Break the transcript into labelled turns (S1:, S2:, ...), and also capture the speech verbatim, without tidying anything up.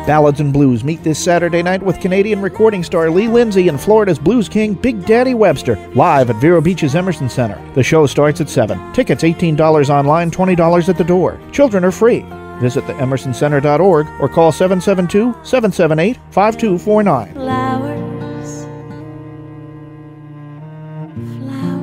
S1: Ballads and Blues meet this Saturday night with Canadian recording star Lee Lindsey and Florida's blues king Big Daddy Webster, live at Vero Beach's Emerson Center. The show starts at seven. Tickets eighteen dollars online, twenty dollars at the door. Children are free. Visit the emerson center dot org or call seven seven two, seven seven eight, five two four nine.
S2: Flowers, flowers.